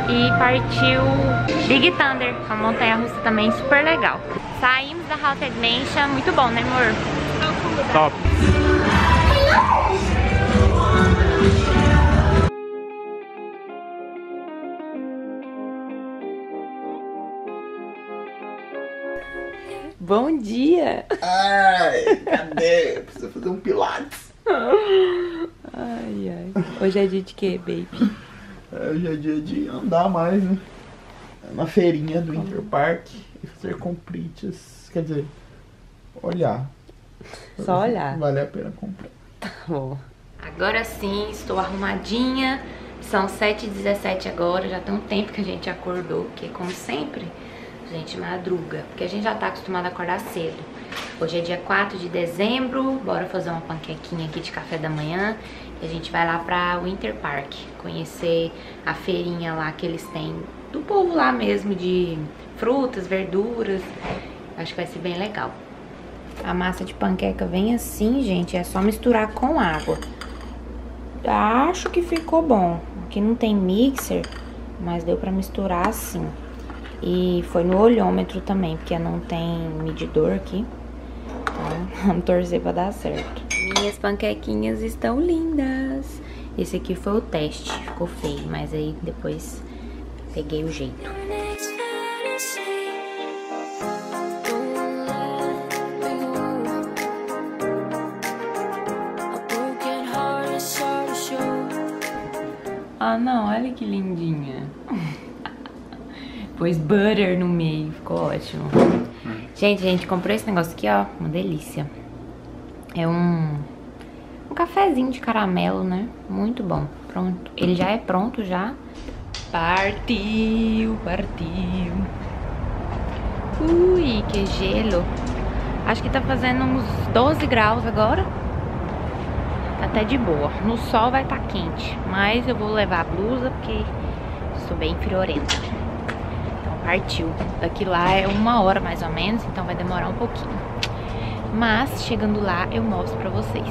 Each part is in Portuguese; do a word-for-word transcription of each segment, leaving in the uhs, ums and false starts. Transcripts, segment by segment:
e partiu Big Thunder, uma montanha-russa também super legal. Saímos da Haunted Mansion, muito bom, né, amor? Top. Bom dia! Ai, cadê? Precisa fazer um pilates. Ai, ai. Hoje é dia de quê, baby? É, hoje é dia de andar mais, né? Na feirinha do Interpark e fazer comprinhas. Quer dizer, olhar. Só olhar. Vale a pena comprar. Tá bom. Agora sim, estou arrumadinha. São sete e dezessete agora. Já tem um tempo que a gente acordou, porque como sempre, a gente madruga. Porque a gente já tá acostumado a acordar cedo. Hoje é dia quatro de dezembro. Bora fazer uma panquequinha aqui de café da manhã. E a gente vai lá pra Interpark conhecer a feirinha lá que eles têm do povo lá mesmo, de frutas, verduras. Acho que vai ser bem legal. A massa de panqueca vem assim, gente, é só misturar com água. Acho que ficou bom. Aqui não tem mixer, mas deu pra misturar assim. E foi no olhômetro também, porque não tem medidor aqui. Então, vamos torcer pra dar certo. Minhas panquequinhas estão lindas. Esse aqui foi o teste, ficou feio, mas aí depois peguei o jeito. Ah, não, olha que lindinha. Pôs butter no meio, ficou ótimo. Gente, gente, comprei esse negócio aqui, ó, uma delícia. É um, um cafezinho de caramelo, né? Muito bom. Pronto. Ele já é pronto, já. Partiu, partiu. Ui, que gelo. Acho que tá fazendo uns doze graus agora. Tá até de boa. No sol vai estar quente, mas eu vou levar a blusa porque sou bem friorenta. Então partiu. Daqui lá é uma hora mais ou menos, então vai demorar um pouquinho. Mas chegando lá eu mostro pra vocês.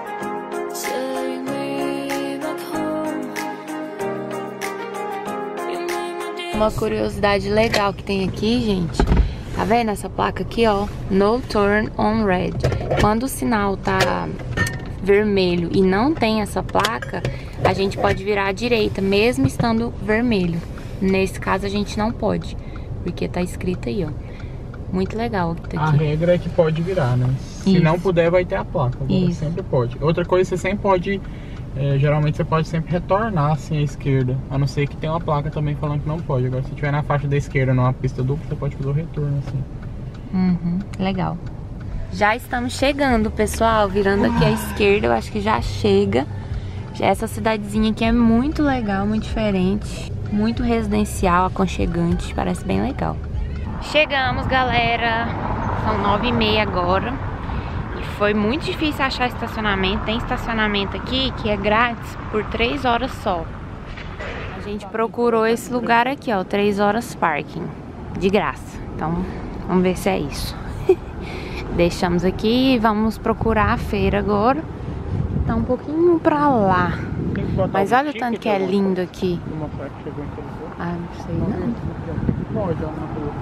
Uma curiosidade legal que tem aqui, gente. Tá vendo essa placa aqui, ó? No turn on red. Quando o sinal tá vermelho e não tem essa placa, a gente pode virar à direita, mesmo estando vermelho. Nesse caso a gente não pode, porque tá escrito aí, ó. Muito legal que tá aqui. A regra é que pode virar, né? Se Isso. não puder, vai ter a placa. Agora Isso. sempre pode. Outra coisa, você sempre pode... É, geralmente você pode sempre retornar assim à esquerda. A não ser que tenha uma placa também falando que não pode. Agora, se tiver na faixa da esquerda, numa pista dupla, você pode fazer o retorno assim. Uhum, legal. Já estamos chegando, pessoal. Virando aqui à esquerda, eu acho que já chega. Essa cidadezinha aqui é muito legal, muito diferente. Muito residencial, aconchegante. Parece bem legal. Chegamos, galera. São nove e meia agora. E foi muito difícil achar estacionamento. Tem estacionamento aqui que é grátis por três horas só. A gente procurou esse lugar aqui, ó. três horas parking. De graça. Então, vamos ver se é isso. Deixamos aqui e vamos procurar a feira agora. Tá um pouquinho pra lá. Mas olha o tanto que é lindo aqui. Ah, não sei não. Pode, ó, na rua.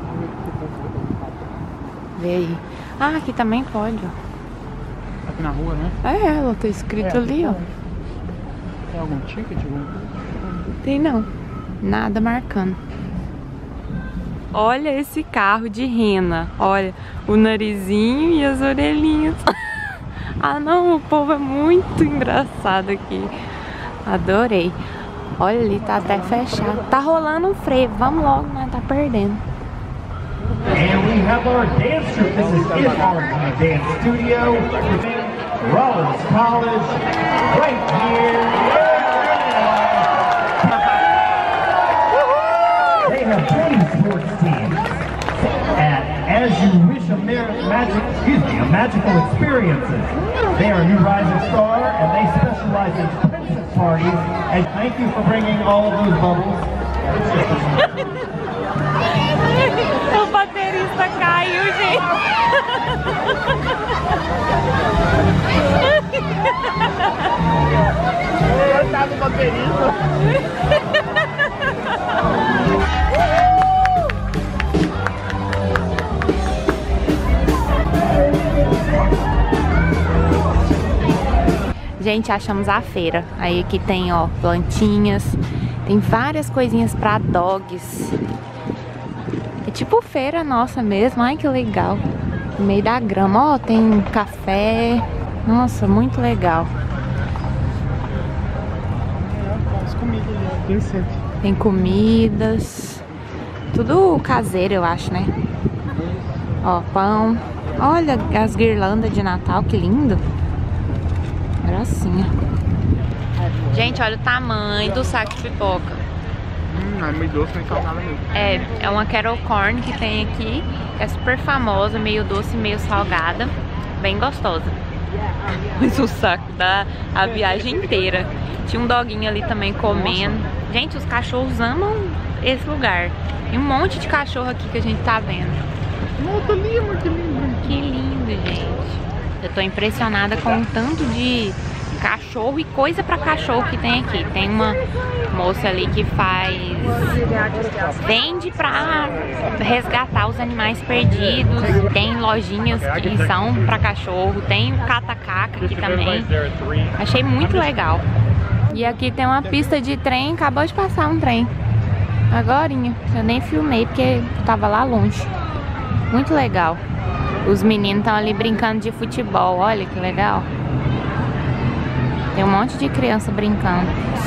Vê aí. Ah, aqui também pode, ó. Aqui na rua, né? É, ela tá escrito É, ali, ó. Tem algum ticket? Algum... Tem não. Nada marcando. Olha esse carro de rena. Olha, o narizinho e as orelhinhas. Ah não, o povo é muito engraçado aqui. Adorei. Olha ali, tá até fechado. Tá rolando um freio. Vamos logo, nós tá perdendo. And we have our dancer. This is Ihardy Dance Studio, Rollins College, right here. They have twenty sports teams at As You Wish a Magic, excuse me, a Magical Experiences. They are a new rising star, and they specialize in princess parties. And thank you for bringing all of those bubbles. O baterista caiu, gente. Coitado do baterista. Gente, achamos a feira. Aí aqui tem, ó, plantinhas. Tem várias coisinhas pra dogs. É tipo feira nossa mesmo. Ai, que legal. No meio da grama, ó, tem café. Nossa, muito legal. As comidas ali, tem sempre. Tem comidas. Tudo caseiro, eu acho, né? Ó, pão. Olha as guirlandas de Natal, que lindo. Gracinha. Gente, olha o tamanho do saco de pipoca. Hum, é meio doce, meio salgada mesmo. É, é uma Kettle Corn que tem aqui. É super famosa, meio doce, meio salgada. Bem gostosa. Mas o saco dá a viagem inteira. Tinha um doguinho ali também comendo. Nossa. Gente, os cachorros amam esse lugar. E um monte de cachorro aqui que a gente tá vendo. Nossa, lindo, que lindo. Que lindo, gente. Eu tô impressionada com o tanto de cachorro e coisa pra cachorro que tem aqui. Tem uma moça ali que faz... vende pra resgatar os animais perdidos. Tem lojinhas que são pra cachorro. Tem o cata-caca aqui também. Achei muito legal. E aqui tem uma pista de trem. Acabou de passar um trem. Agorinha. Eu nem filmei porque tava lá longe. Muito legal. Os meninos estão ali brincando de futebol. Olha que legal. Tem um monte de criança brincando.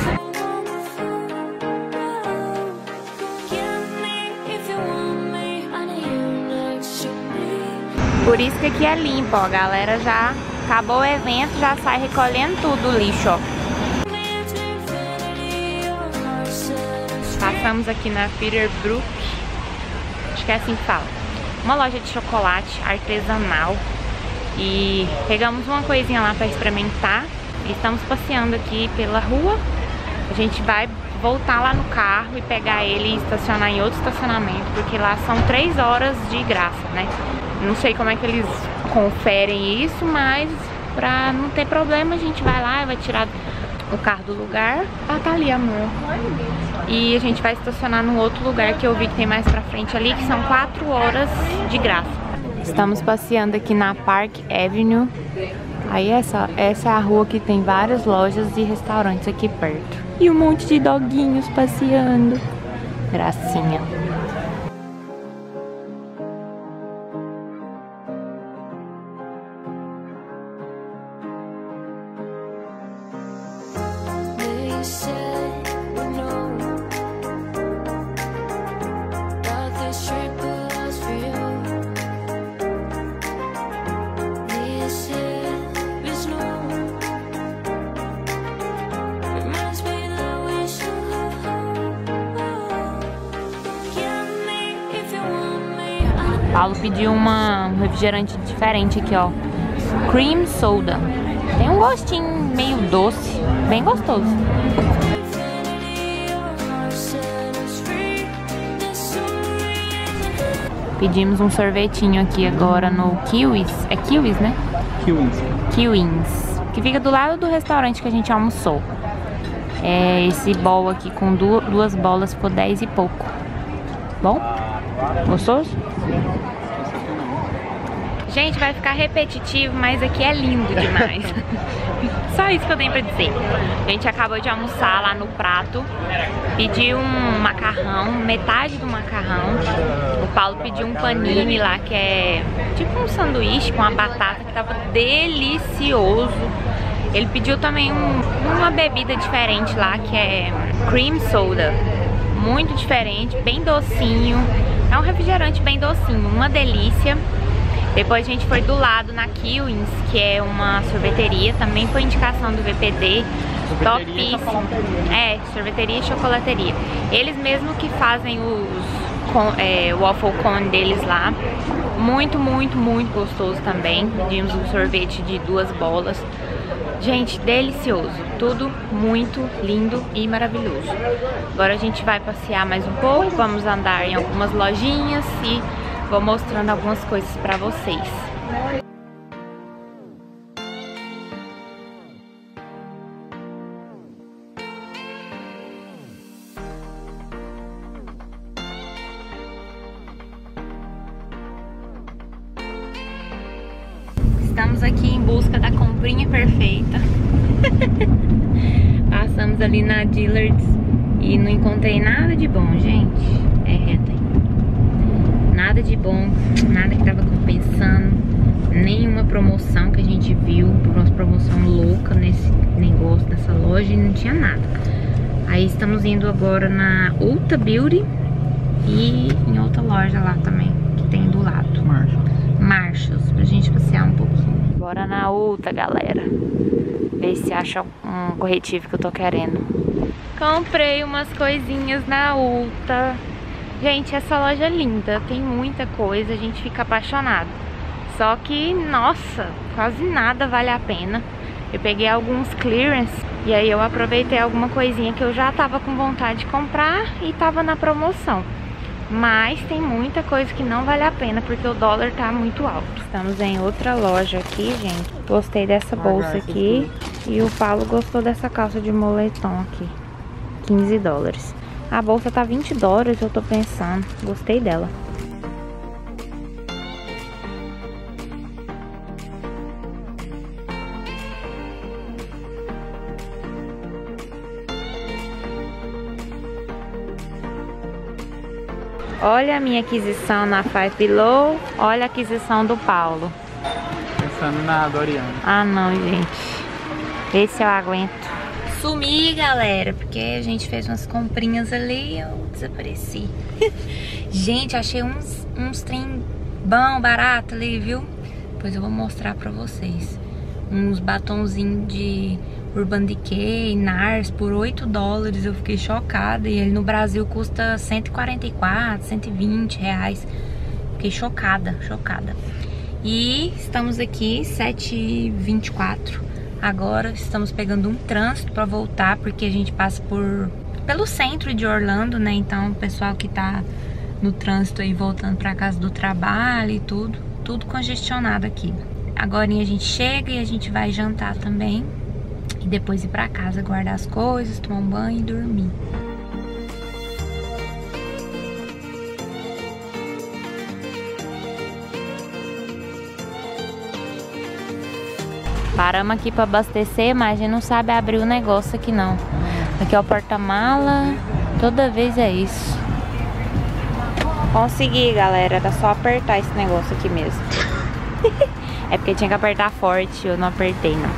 Por isso que aqui é limpo, ó. A galera já acabou o evento, já sai recolhendo tudo o lixo, ó. Passamos aqui na Peterbrook. Acho que é assim que fala. Uma loja de chocolate artesanal. E pegamos uma coisinha lá para experimentar. E estamos passeando aqui pela rua. A gente vai voltar lá no carro e pegar ele e estacionar em outro estacionamento, porque lá são três horas de graça, né? Não sei como é que eles conferem isso, mas pra não ter problema a gente vai lá e vai tirar o carro do lugar. Ah, tá ali, amor. E a gente vai estacionar num outro lugar que eu vi que tem mais pra frente ali, que são quatro horas de graça. Estamos passeando aqui na Park Avenue. Aí essa, essa é a rua que tem várias lojas e restaurantes aqui perto. E um monte de doguinhos passeando. Gracinha. Paulo pediu uma, um refrigerante diferente aqui, ó. Cream soda. Tem um gostinho meio doce, bem gostoso. Pedimos um sorvetinho aqui agora no Kiwis. É Kiwis, né? Kiwis. Kiwis. Que fica do lado do restaurante que a gente almoçou. É esse bowl aqui com duas, duas bolas ficou dez e pouco. Bom? Gostoso? Gente, vai ficar repetitivo, mas aqui é lindo demais. Só isso que eu tenho pra dizer. A gente acabou de almoçar lá no prato. Pediu um macarrão, metade do macarrão. O Paulo pediu um panini lá, que é tipo um sanduíche com a batata, que tava delicioso. Ele pediu também um, uma bebida diferente lá, que é cream soda. Muito diferente, bem docinho. É um refrigerante bem docinho, uma delícia. Depois a gente foi do lado na Kiwis, que é uma sorveteria, também foi indicação do V P D. Topíssimo. É, sorveteria e chocolateria. Eles mesmo que fazem os com, é, waffle cone deles lá. Muito, muito, muito gostoso também. Pedimos um sorvete de duas bolas. Gente, delicioso. Tudo muito lindo e maravilhoso. Agora a gente vai passear mais um pouco, vamos andar em algumas lojinhas e vou mostrando algumas coisas pra vocês. Estamos aqui em busca da comprinha perfeita. Passamos ali na Dillard's e não encontrei nada de bom, gente. É reta aí. Nada de bom, nada que tava compensando. Nenhuma promoção que a gente viu, uma promoção louca nesse negócio, nessa loja, e não tinha nada. Aí estamos indo agora na Ulta Beauty e em outra loja lá também, que tem do lado. Marshalls. Marshalls, pra gente passear um pouquinho. Bora na Ulta, galera. Ver se acha um corretivo que eu tô querendo. Comprei umas coisinhas na Ulta. Gente, essa loja é linda, tem muita coisa, a gente fica apaixonado. Só que, nossa, quase nada vale a pena. Eu peguei alguns clearance e aí eu aproveitei alguma coisinha que eu já tava com vontade de comprar e tava na promoção. Mas tem muita coisa que não vale a pena porque o dólar tá muito alto. Estamos em outra loja aqui, gente. Gostei dessa bolsa aqui e o Paulo gostou dessa calça de moletom aqui. quinze dólares. A bolsa tá vinte dólares, eu tô pensando. Gostei dela. Olha a minha aquisição na Five Below. Olha a aquisição do Paulo. Pensando na Doriana. Ah não, gente. Esse eu aguento. Sumi, galera, porque a gente fez umas comprinhas ali e eu desapareci. Gente, achei uns, uns trem bom, barato ali, viu? Depois eu vou mostrar pra vocês. Uns batonzinhos de Urban Decay, Nars por oito dólares. Eu fiquei chocada. E ele no Brasil custa cento e quarenta e quatro, cento e vinte reais. Fiquei chocada, chocada. E estamos aqui, sete e vinte e quatro. Agora estamos pegando um trânsito para voltar, porque a gente passa por pelo centro de Orlando, né? Então o pessoal que tá no trânsito aí voltando para casa do trabalho e tudo, tudo congestionado aqui. Agora a gente chega e a gente vai jantar também e depois ir para casa guardar as coisas, tomar um banho e dormir. Paramos aqui para abastecer, mas a gente não sabe abrir o negócio aqui não. Aqui é o porta-mala, toda vez é isso. Consegui, galera, era só apertar esse negócio aqui mesmo. É porque tinha que apertar forte, eu não apertei não.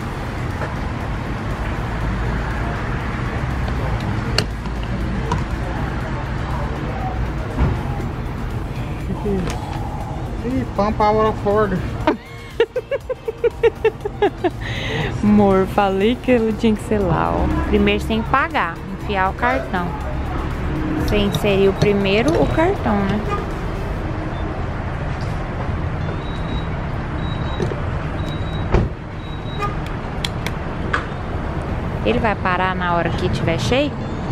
Ih, pump power of order. Amor, falei que ele tinha que ser lá, ó. Primeiro sem pagar, enfiar o cartão. Você inserir o primeiro o cartão, né? Ele vai parar na hora que tiver cheio?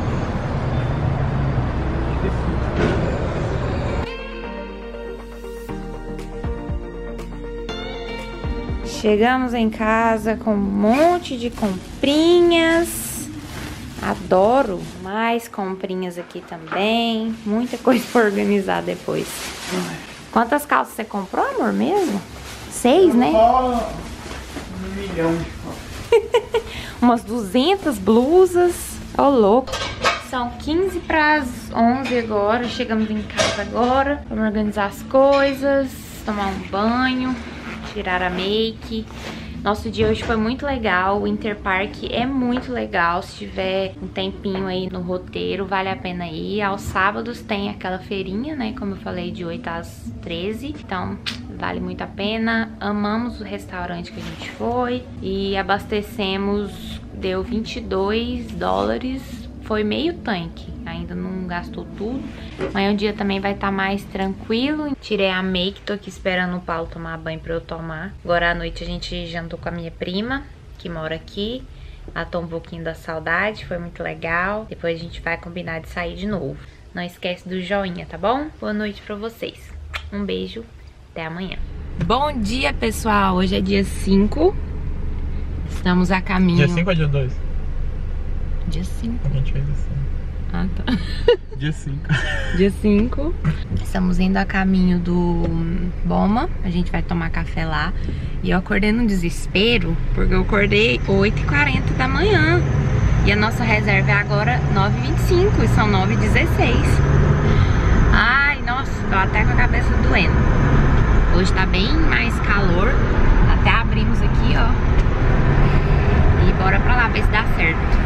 Chegamos em casa com um monte de comprinhas. Adoro mais comprinhas aqui também. Muita coisa pra organizar depois. Quantas calças você comprou, amor, mesmo? Seis, né? Um milhão. Umas duzentas blusas. Ô, louco. São quinze para as onze agora. Chegamos em casa agora. Vamos organizar as coisas, tomar um banho, tirar a make. Nosso dia hoje foi muito legal. O Interpark é muito legal. Se tiver um tempinho aí no roteiro, vale a pena ir. Aos sábados tem aquela feirinha, né? Como eu falei, de oito às treze. Então, vale muito a pena. Amamos o restaurante que a gente foi. E abastecemos, deu vinte e dois dólares. Foi meio tanque, ainda não gastou tudo. Amanhã o dia também vai estar mais tranquilo. Tirei a make, tô aqui esperando o Paulo tomar banho pra eu tomar. Agora à noite a gente jantou com a minha prima, que mora aqui. Matou um pouquinho da saudade, foi muito legal. Depois a gente vai combinar de sair de novo. Não esquece do joinha, tá bom? Boa noite pra vocês. Um beijo, até amanhã. Bom dia, pessoal. Hoje é dia cinco. Estamos a caminho. Dia cinco ou dia dois? Dia cinco. A gente fez assim. Ah, tá. Dia cinco. Dia cinco. Estamos indo a caminho do Boma. A gente vai tomar café lá. E eu acordei num desespero, porque eu acordei oito e quarenta da manhã. E a nossa reserva é agora nove e vinte e cinco e são nove e dezesseis. Ai, nossa, tô até com a cabeça doendo. Hoje tá bem mais calor. Até abrimos aqui, ó. E bora pra lá ver se dá certo.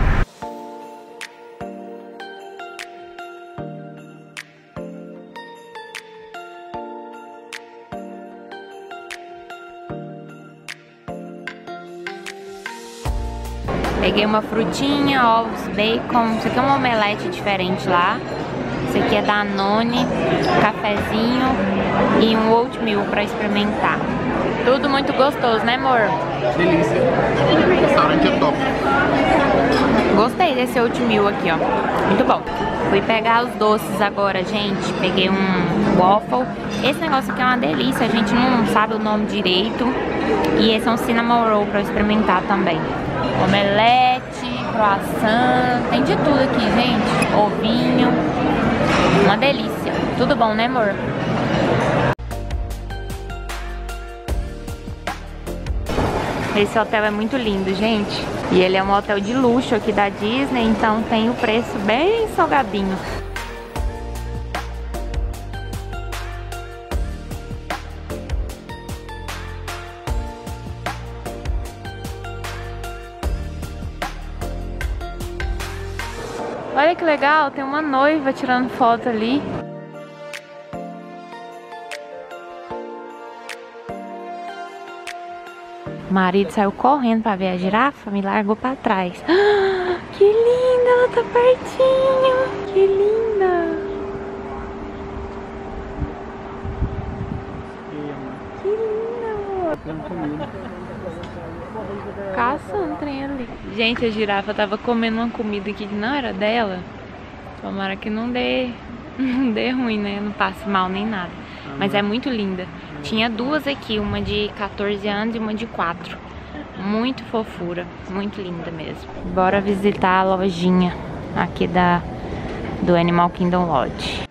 Peguei uma frutinha, ovos, bacon. Isso aqui é um omelete diferente lá. Isso aqui é Danone, cafezinho e um oatmeal pra experimentar. Tudo muito gostoso, né, amor? Delícia. O restaurante é top. Gostei desse oatmeal aqui, ó. Muito bom. Fui pegar os doces agora, gente. Peguei um waffle. Esse negócio aqui é uma delícia. A gente não sabe o nome direito. E esse é um cinnamon roll pra eu experimentar também. Omelete, croissant, tem de tudo aqui, gente. Ovinho, uma delícia. Tudo bom, né, amor? Esse hotel é muito lindo, gente. E ele é um hotel de luxo aqui da Disney, então tem o preço bem salgadinho. Olha que legal, tem uma noiva tirando foto ali. O marido saiu correndo pra ver a girafa, me largou pra trás. Ah, que linda, ela tá pertinho. Que linda. Que linda, amor. Caça um trem ali. Gente, a girafa tava comendo uma comida aqui que não era dela. Tomara que não dê, não dê ruim, né? Não passe mal nem nada. Mas é muito linda. Tinha duas aqui, uma de quatorze anos e uma de quatro. Muito fofura, muito linda mesmo. Bora visitar a lojinha aqui da, do Animal Kingdom Lodge.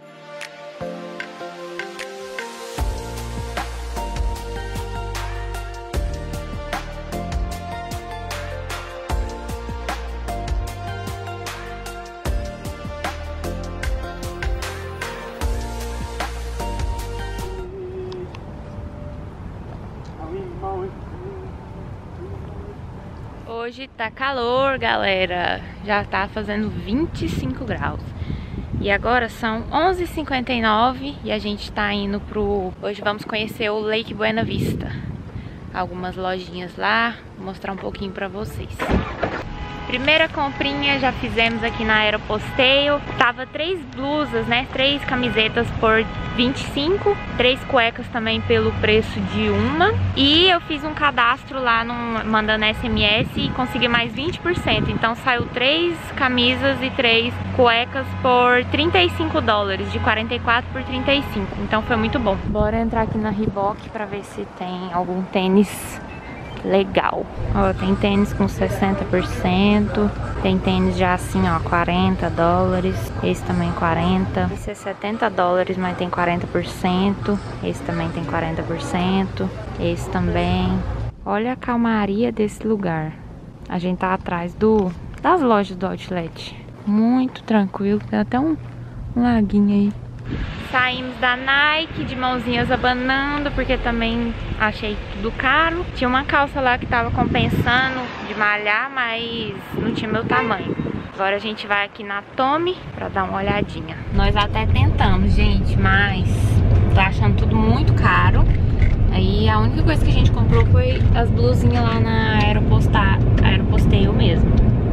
Hoje tá calor, galera. Já tá fazendo vinte e cinco graus. E agora são onze e cinquenta e nove e a gente tá indo pro... Hoje vamos conhecer o Lake Buena Vista. Algumas lojinhas lá, vou mostrar um pouquinho pra vocês. Primeira comprinha já fizemos aqui na Aeroposteio. Tava três blusas, né? Três camisetas por vinte e cinco. Três cuecas também pelo preço de uma. E eu fiz um cadastro lá, num, mandando S M S e consegui mais vinte por cento. Então saiu três camisas e três cuecas por trinta e cinco dólares. De quarenta e quatro por trinta e cinco. Então foi muito bom. Bora entrar aqui na Reebok pra ver se tem algum tênis legal. Ó, tem tênis com sessenta por cento. Tem tênis já assim, ó, quarenta dólares. Esse também quarenta. Esse é setenta dólares, mas tem quarenta por cento. Esse também tem quarenta por cento. Esse também. Olha a calmaria desse lugar. A gente tá atrás do das lojas do Outlet. Muito tranquilo. Tem até um, um laguinho aí. Saímos da Nike de mãozinhas abanando, porque também achei tudo caro. Tinha uma calça lá que tava compensando de malhar, mas não tinha meu tamanho. Agora a gente vai aqui na Tommy pra dar uma olhadinha. Nós até tentamos, gente, mas tô achando tudo muito caro. Aí a única coisa que a gente comprou foi as blusinhas lá na Aeroposta, Aeroposteio mesmo.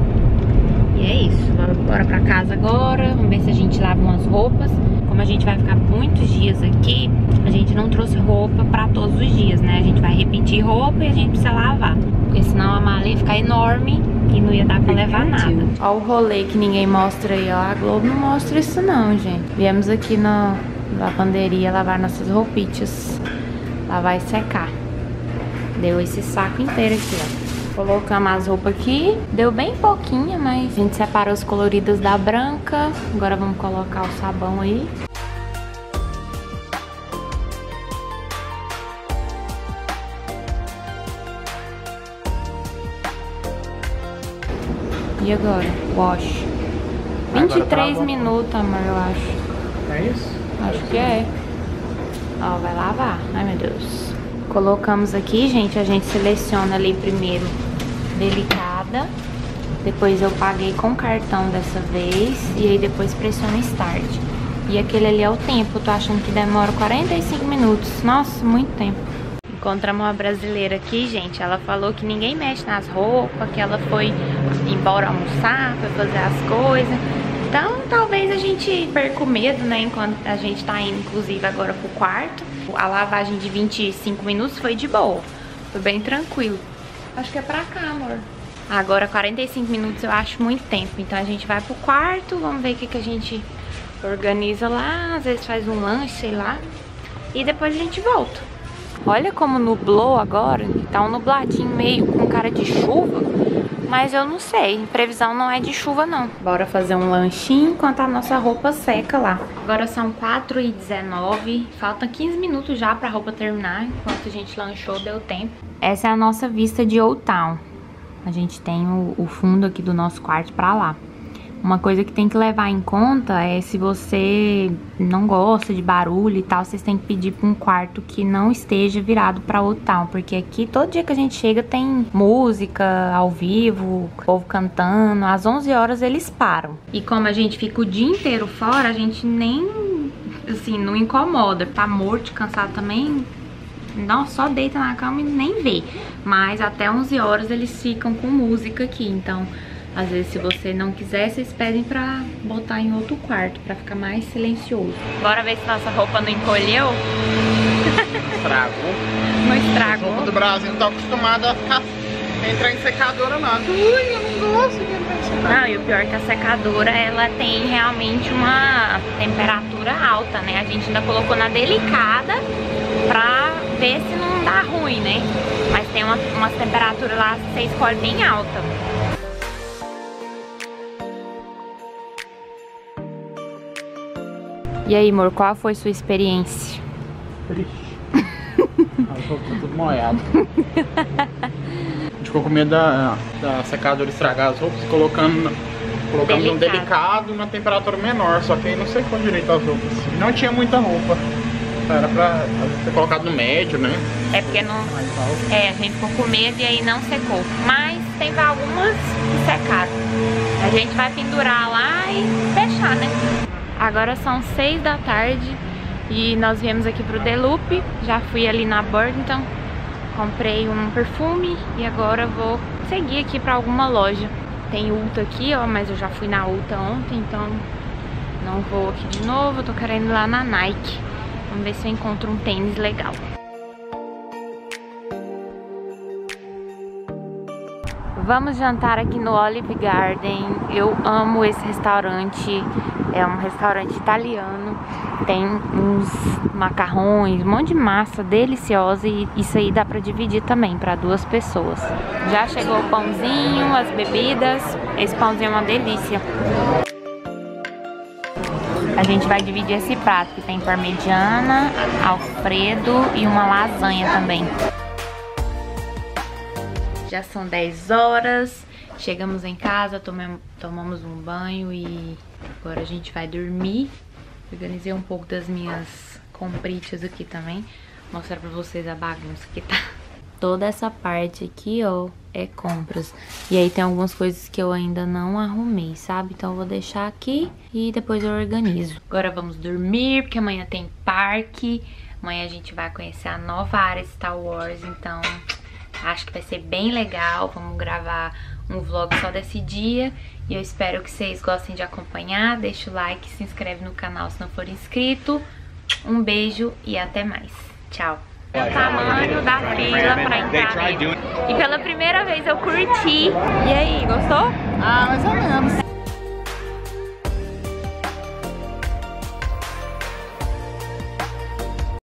E é isso, bora pra casa agora. Vamos ver se a gente lava umas roupas. Como a gente vai ficar muitos dias aqui, a gente não trouxe roupa pra todos os dias, né? A gente vai repetir roupa e a gente precisa lavar, porque senão a mala ia ficar enorme e não ia dar pra levar nada. Ó o rolê que ninguém mostra aí, ó. A Globo não mostra isso não, gente. Viemos aqui na lavanderia lavar nossas roupitas, lavar e secar. Deu esse saco inteiro aqui, ó. Colocamos as roupas aqui. Deu bem pouquinho, mas a gente separou os coloridos da branca. Agora vamos colocar o sabão aí. E agora? Wash. vinte e três minutos, amor, eu acho. É isso? Acho que é. Ó, vai lavar. Ai, meu Deus. Colocamos aqui, gente. A gente seleciona ali primeiro delicada. Depois eu paguei com cartão dessa vez. E aí depois pressiona Start. E aquele ali é o tempo. Eu tô achando que demora quarenta e cinco minutos. Nossa, muito tempo. Encontramos uma brasileira aqui, gente. Ela falou que ninguém mexe nas roupas, que ela foi embora almoçar, foi fazer as coisas. Então, talvez a gente perca o medo, né? Enquanto a gente tá indo, inclusive, agora pro quarto. A lavagem de vinte e cinco minutos foi de boa. Foi bem tranquilo. Acho que é pra cá, amor. Agora, quarenta e cinco minutos eu acho muito tempo. Então, a gente vai pro quarto, vamos ver o que, que a gente organiza lá. Às vezes faz um lanche, sei lá. E depois a gente volta. Olha como nublou agora, tá um nubladinho meio com cara de chuva, mas eu não sei, previsão não é de chuva não. Bora fazer um lanchinho enquanto a nossa roupa seca lá. Agora são quatro e dezenove, faltam quinze minutos já pra roupa terminar, enquanto a gente lanchou deu tempo. Essa é a nossa vista de Old Town. A gente tem o, o fundo aqui do nosso quarto pra lá. Uma coisa que tem que levar em conta é se você não gosta de barulho e tal, vocês têm que pedir para um quarto que não esteja virado para Old Town, porque aqui todo dia que a gente chega tem música ao vivo, o povo cantando, às onze horas eles param. E como a gente fica o dia inteiro fora, a gente nem, assim, não incomoda, tá morto, cansado também, não, só deita na cama e nem vê. Mas até onze horas eles ficam com música aqui, então... Às vezes, se você não quiser, vocês pedem pra botar em outro quarto, pra ficar mais silencioso. Bora ver se nossa roupa não encolheu. Estragou. Não estragou. A roupa do Brasil não tá acostumada a ficar, entrar em secadora, não. Ui, eu não gosto de entrar em secadora. Não, e o pior é que a secadora, ela tem realmente uma temperatura alta, né? A gente ainda colocou na delicada pra ver se não dá ruim, né? Mas tem uma, uma temperatura lá que você escolhe bem alta. E aí, amor, qual foi sua experiência? Triste. As roupas tudo molhado. A gente ficou com medo da, da secadora estragar as roupas, colocando, colocando Delicado. um delicado na temperatura menor, só que aí não secou direito as roupas. Não tinha muita roupa. Era pra ter colocado no médio, né? É porque não... É, a gente ficou com medo e aí não secou. Mas tem algumas que secaram. A gente vai pendurar lá e fechar, né? Agora são seis da tarde e nós viemos aqui pro The Loop. Já fui ali na Burlington, comprei um perfume e agora vou seguir aqui pra alguma loja. Tem Ulta aqui, ó, mas eu já fui na Ulta ontem, então não vou aqui de novo. Eu tô querendo ir lá na Nike. Vamos ver se eu encontro um tênis legal. Vamos jantar aqui no Olive Garden. Eu amo esse restaurante. É um restaurante italiano. Tem uns macarrões, um monte de massa deliciosa. E isso aí dá pra dividir também para duas pessoas. Já chegou o pãozinho, as bebidas. Esse pãozinho é uma delícia. A gente vai dividir esse prato que tem parmegiana, alfredo e uma lasanha também. Já são dez horas, chegamos em casa, tomamos, tomamos um banho e agora a gente vai dormir. Organizei um pouco das minhas compritas aqui também. Vou mostrar pra vocês a bagunça que tá. Toda essa parte aqui, ó, é compras. E aí tem algumas coisas que eu ainda não arrumei, sabe? Então eu vou deixar aqui e depois eu organizo. Agora vamos dormir, porque amanhã tem parque. Amanhã a gente vai conhecer a nova área Star Wars, então... Acho que vai ser bem legal, vamos gravar um vlog só desse dia. E eu espero que vocês gostem de acompanhar. Deixa o like, se inscreve no canal se não for inscrito. Um beijo e até mais. Tchau. O tamanho da fila pra entrar nele. E pela primeira vez eu curti. E aí, gostou? Ah, mais ou menos.